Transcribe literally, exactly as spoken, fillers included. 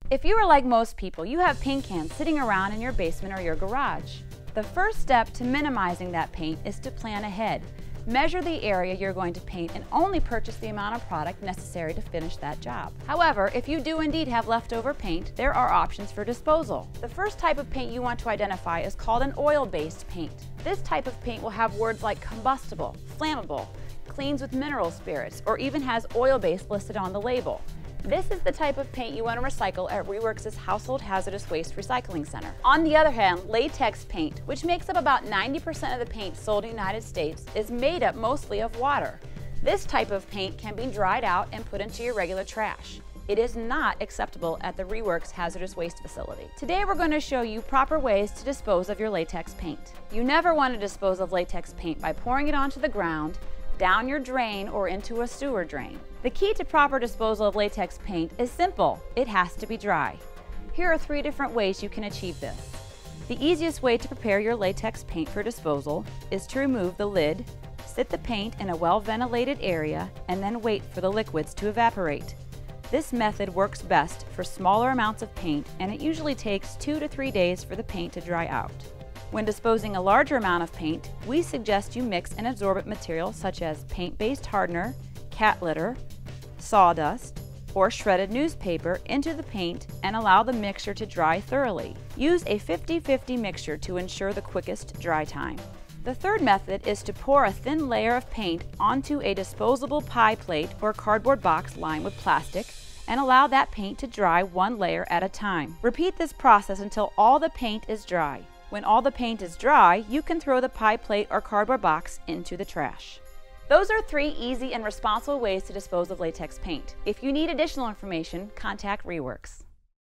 If you are like most people, you have paint cans sitting around in your basement or your garage. The first step to minimizing that paint is to plan ahead. Measure the area you're going to paint and only purchase the amount of product necessary to finish that job. However, if you do indeed have leftover paint, there are options for disposal. The first type of paint you want to identify is called an oil-based paint. This type of paint will have words like combustible, flammable, cleans with mineral spirits, or even has oil-based listed on the label. This is the type of paint you want to recycle at Reworks' Household Hazardous Waste Recycling Center. On the other hand, latex paint, which makes up about ninety percent of the paint sold in the United States, is made up mostly of water. This type of paint can be dried out and put into your regular trash. It is not acceptable at the Reworks Hazardous Waste Facility. Today we're going to show you proper ways to dispose of your latex paint. You never want to dispose of latex paint by pouring it onto the ground, down your drain, or into a sewer drain. The key to proper disposal of latex paint is simple. It has to be dry. Here are three different ways you can achieve this. The easiest way to prepare your latex paint for disposal is to remove the lid, sit the paint in a well-ventilated area, and then wait for the liquids to evaporate. This method works best for smaller amounts of paint, and it usually takes two to three days for the paint to dry out. When disposing a larger amount of paint, we suggest you mix an absorbent material such as paint-based hardener, cat litter, sawdust, or shredded newspaper into the paint and allow the mixture to dry thoroughly. Use a fifty fifty mixture to ensure the quickest dry time. The third method is to pour a thin layer of paint onto a disposable pie plate or cardboard box lined with plastic and allow that paint to dry one layer at a time. Repeat this process until all the paint is dry. When all the paint is dry, you can throw the pie plate or cardboard box into the trash. Those are three easy and responsible ways to dispose of latex paint. If you need additional information, contact Reworks.